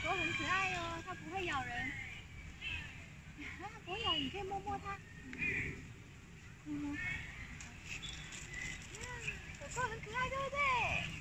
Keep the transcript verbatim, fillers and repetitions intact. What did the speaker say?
狗很可爱哦，它不会咬人。它不会咬，你可以摸摸它。嗯，狗狗很可爱，对不对？